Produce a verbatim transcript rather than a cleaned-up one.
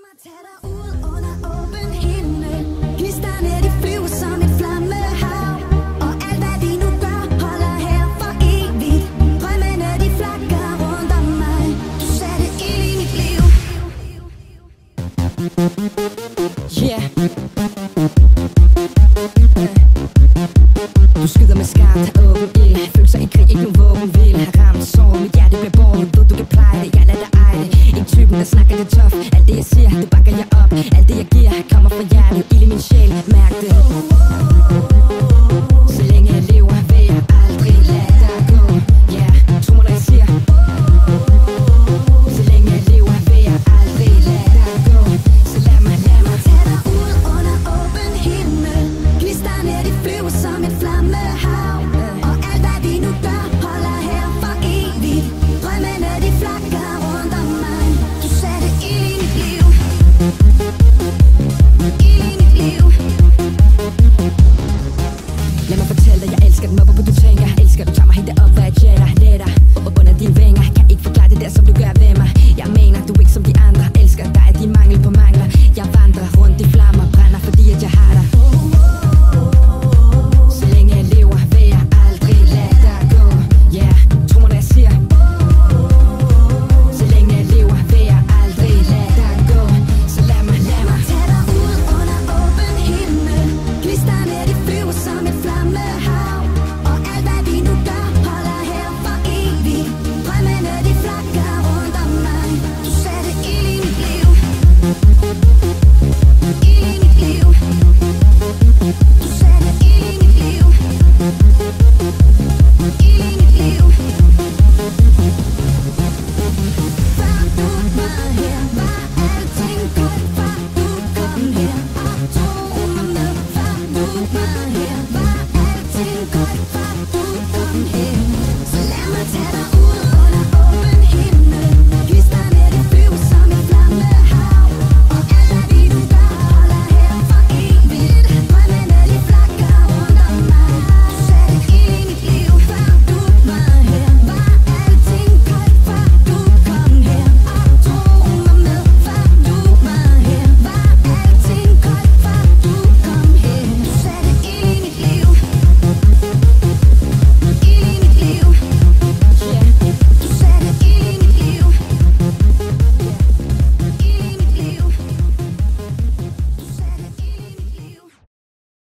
Tag dig ud under åben himmel. Gnisterne de flyver som et flammehav. Og alt hvad vi nu gør holder her for evigt. Drømmene de flakker rundt om mig. Du satte ild i mit liv. Yeah. Du skyder med skarpt åben ild. Følelser i krig, ikke nogen våben vil. Har ramt sår, mit hjerte bliver båret. Ved du kan pleje det, jeg lader dig eje det. Ikke typen der snakker det tough. Alt det jeg siger, det bakker jeg op.